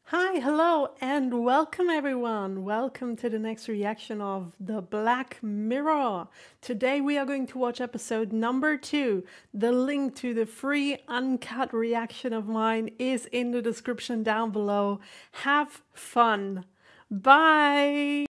Hi, hello, and welcome everyone. Welcome to the next reaction of The Black Mirror. Today we are going to watch episode number 2. The link to the free uncut reaction of mine is in the description down below. Have fun. Bye.